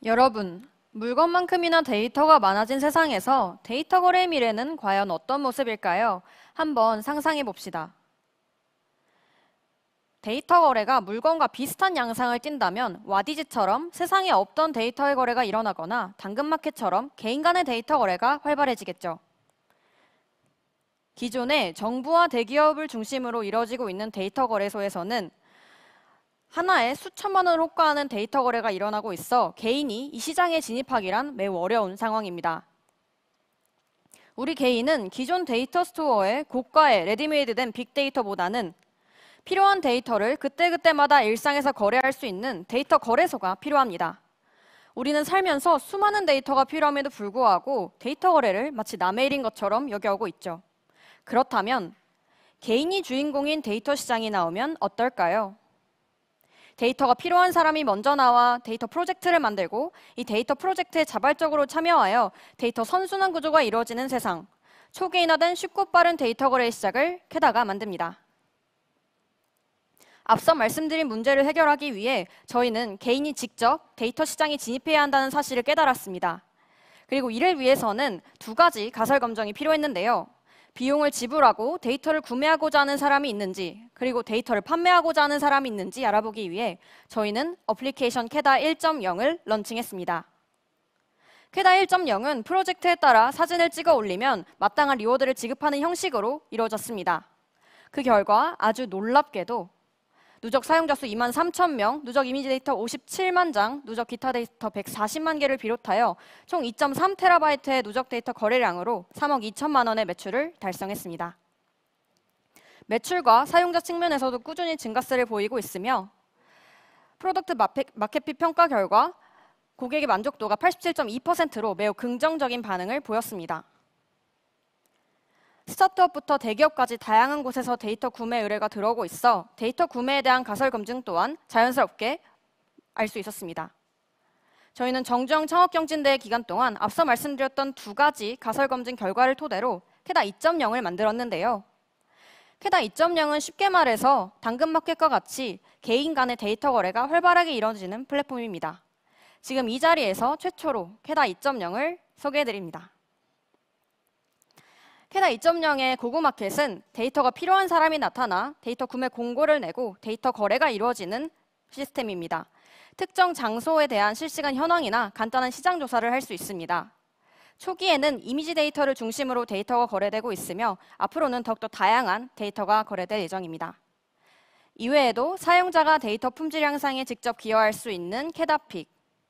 여러분, 물건만큼이나 데이터가 많아진 세상에서 데이터 거래의 미래는 과연 어떤 모습일까요? 한번 상상해 봅시다. 데이터 거래가 물건과 비슷한 양상을 띈다면 와디즈처럼 세상에 없던 데이터의 거래가 일어나거나 당근마켓처럼 개인 간의 데이터 거래가 활발해지겠죠. 기존에 정부와 대기업을 중심으로 이뤄지고 있는 데이터 거래소에서는 하나에 수천만 원을 호가하는 데이터 거래가 일어나고 있어 개인이 이 시장에 진입하기란 매우 어려운 상황입니다. 우리 개인은 기존 데이터 스토어의 고가의 레디메이드된 빅데이터보다는 필요한 데이터를 그때그때마다 일상에서 거래할 수 있는 데이터 거래소가 필요합니다. 우리는 살면서 수많은 데이터가 필요함에도 불구하고 데이터 거래를 마치 남의 일인 것처럼 여겨오고 있죠. 그렇다면 개인이 주인공인 데이터 시장이 나오면 어떨까요? 데이터가 필요한 사람이 먼저 나와 데이터 프로젝트를 만들고 이 데이터 프로젝트에 자발적으로 참여하여 데이터 선순환 구조가 이루어지는 세상, 초기인화된 쉽고 빠른 데이터 거래의 시작을 캐다가 만듭니다. 앞서 말씀드린 문제를 해결하기 위해 저희는 개인이 직접 데이터 시장에 진입해야 한다는 사실을 깨달았습니다. 그리고 이를 위해서는 두 가지 가설 검증이 필요했는데요. 비용을 지불하고 데이터를 구매하고자 하는 사람이 있는지, 그리고 데이터를 판매하고자 하는 사람이 있는지 알아보기 위해 저희는 어플리케이션 캐다 1.0을 런칭했습니다. 캐다 1.0은 프로젝트에 따라 사진을 찍어 올리면 마땅한 리워드를 지급하는 형식으로 이루어졌습니다. 그 결과 아주 놀랍게도 누적 사용자 수 23,000명, 누적 이미지 데이터 57만 장, 누적 기타 데이터 140만 개를 비롯하여 총 2.3TB의 누적 데이터 거래량으로 3억 2천만 원의 매출을 달성했습니다. 매출과 사용자 측면에서도 꾸준히 증가세를 보이고 있으며 프로덕트 마켓핏 평가 결과 고객의 만족도가 87.2%로 매우 긍정적인 반응을 보였습니다. 스타트업부터 대기업까지 다양한 곳에서 데이터 구매 의뢰가 들어오고 있어 데이터 구매에 대한 가설 검증 또한 자연스럽게 알 수 있었습니다. 저희는 정주영 창업경진대회 기간 동안 앞서 말씀드렸던 두 가지 가설 검증 결과를 토대로 캐다 2.0을 만들었는데요. 캐다 2.0은 쉽게 말해서 당근마켓과 같이 개인 간의 데이터 거래가 활발하게 이루어지는 플랫폼입니다. 지금 이 자리에서 최초로 캐다 2.0을 소개해드립니다. 캐다 2.0의 고구마켓은 데이터가 필요한 사람이 나타나 데이터 구매 공고를 내고 데이터 거래가 이루어지는 시스템입니다. 특정 장소에 대한 실시간 현황이나 간단한 시장 조사를 할 수 있습니다. 초기에는 이미지 데이터를 중심으로 데이터가 거래되고 있으며 앞으로는 더욱더 다양한 데이터가 거래될 예정입니다. 이외에도 사용자가 데이터 품질 향상에 직접 기여할 수 있는 캐다픽,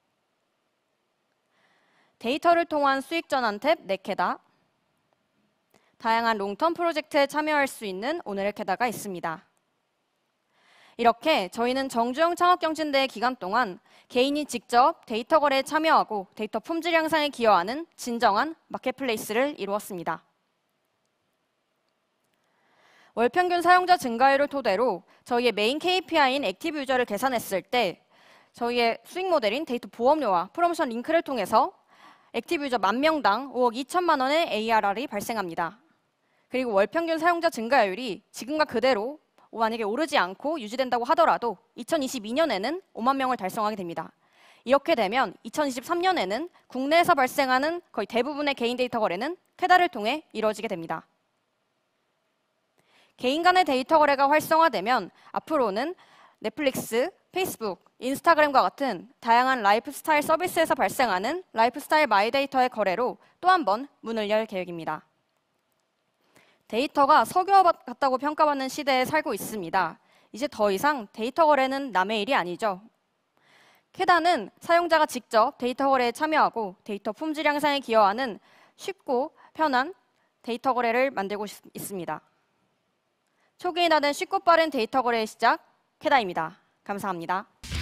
데이터를 통한 수익 전환 탭 네캐다, 다양한 롱텀 프로젝트에 참여할 수 있는 오늘의 캐다가 있습니다. 이렇게 저희는 정주영 창업경진대회 기간 동안 개인이 직접 데이터 거래에 참여하고 데이터 품질 향상에 기여하는 진정한 마켓플레이스를 이루었습니다. 월 평균 사용자 증가율을 토대로 저희의 메인 KPI인 액티브 유저를 계산했을 때 저희의 수익 모델인 데이터 보험료와 프로모션 링크를 통해서 액티브 유저 10,000명당 5억 2천만 원의 ARR이 발생합니다. 그리고 월 평균 사용자 증가율이 지금과 그대로 만약에 오르지 않고 유지된다고 하더라도 2022년에는 5만 명을 달성하게 됩니다. 이렇게 되면 2023년에는 국내에서 발생하는 거의 대부분의 개인 데이터 거래는 캐다를 통해 이루어지게 됩니다. 개인 간의 데이터 거래가 활성화되면 앞으로는 넷플릭스, 페이스북, 인스타그램과 같은 다양한 라이프스타일 서비스에서 발생하는 라이프스타일 마이데이터의 거래로 또 한 번 문을 열 계획입니다. 데이터가 석유와 같다고 평가받는 시대에 살고 있습니다. 이제 더 이상 데이터 거래는 남의 일이 아니죠. 캐다는 사용자가 직접 데이터 거래에 참여하고 데이터 품질 향상에 기여하는 쉽고 편한 데이터 거래를 만들고 있습니다. 초기인화된 쉽고 빠른 데이터 거래의 시작, 캐다입니다. 감사합니다.